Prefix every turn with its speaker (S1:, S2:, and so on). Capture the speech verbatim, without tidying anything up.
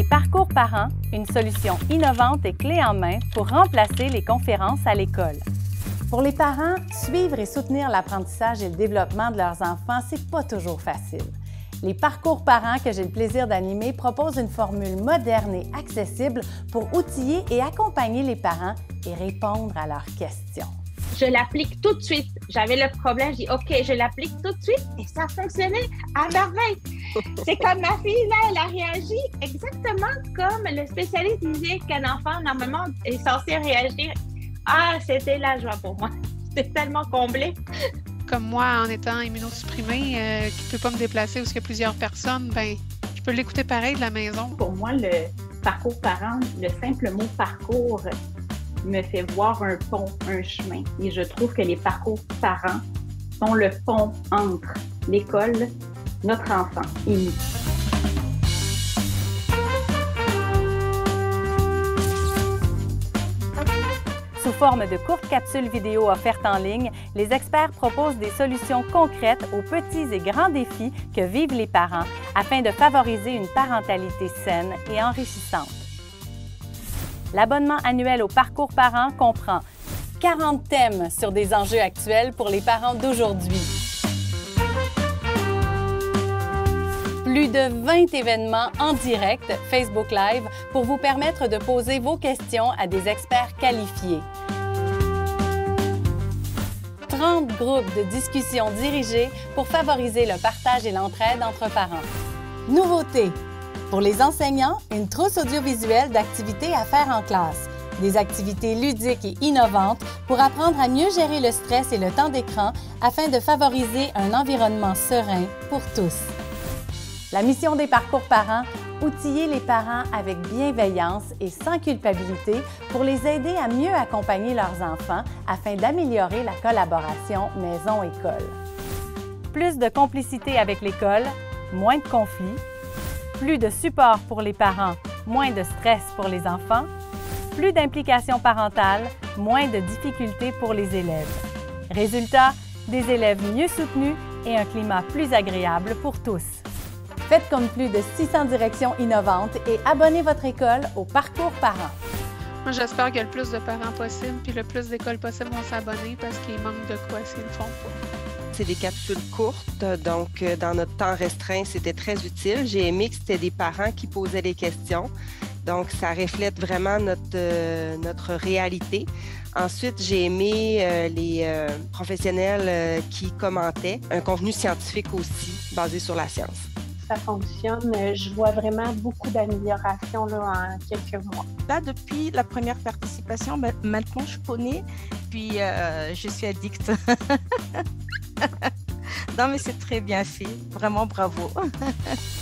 S1: Parcours Parents, une solution innovante et clé en main pour remplacer les conférences à l'école. Pour les parents, suivre et soutenir l'apprentissage et le développement de leurs enfants, c'est pas toujours facile. Les Parcours Parents que j'ai le plaisir d'animer proposent une formule moderne et accessible pour outiller et accompagner les parents et répondre à leurs questions.
S2: Je l'applique tout de suite. J'avais le problème, je dis OK, je l'applique tout de suite et ça fonctionnait à merveille. C'est comme ma fille, là, elle a réagi exactement comme le spécialiste disait qu'un enfant, normalement, est censé réagir. Ah, c'était la joie pour moi. J'étais tellement comblée.
S3: Comme moi, en étant immunosupprimée, euh, qui ne peut pas me déplacer où il y a plusieurs personnes, ben, je peux l'écouter pareil de la maison.
S4: Pour moi, le parcours parent, le simple mot parcours me fait voir un pont, un chemin. Et je trouve que les parcours parents sont le pont entre l'école, notre enfant et nous.
S1: Sous forme de courtes capsules vidéo offertes en ligne, les experts proposent des solutions concrètes aux petits et grands défis que vivent les parents afin de favoriser une parentalité saine et enrichissante. L'abonnement annuel au Parcours Parents comprend quarante thèmes sur des enjeux actuels pour les parents d'aujourd'hui. Plus de vingt événements en direct Facebook Live pour vous permettre de poser vos questions à des experts qualifiés. trente groupes de discussion dirigés pour favoriser le partage et l'entraide entre parents. Nouveauté! Pour les enseignants, une trousse audiovisuelle d'activités à faire en classe. Des activités ludiques et innovantes pour apprendre à mieux gérer le stress et le temps d'écran afin de favoriser un environnement serein pour tous. La mission des Parcours Parents, outiller les parents avec bienveillance et sans culpabilité pour les aider à mieux accompagner leurs enfants afin d'améliorer la collaboration maison-école. Plus de complicité avec l'école, moins de conflits, plus de support pour les parents, moins de stress pour les enfants, plus d'implication parentale, moins de difficultés pour les élèves. Résultat, des élèves mieux soutenus et un climat plus agréable pour tous. Faites comme plus de six cents directions innovantes et abonnez votre école au Parcours Parents.
S3: Moi, j'espère que le plus de parents possible puis le plus d'écoles possibles vont s'abonner parce qu'ils manquent de quoi s'ils ne le font pas.
S5: C'est des capsules courtes, donc dans notre temps restreint, c'était très utile. J'ai aimé que c'était des parents qui posaient les questions, donc ça reflète vraiment notre, euh, notre réalité. Ensuite, j'ai aimé euh, les euh, professionnels euh, qui commentaient, un contenu scientifique aussi, basé sur la science.
S6: Ça fonctionne. Je vois vraiment beaucoup d'améliorations là, en quelques mois.
S7: Là, depuis la première participation, maintenant je connais, puis euh, je suis addict. Non, mais c'est très bien fait. Vraiment bravo.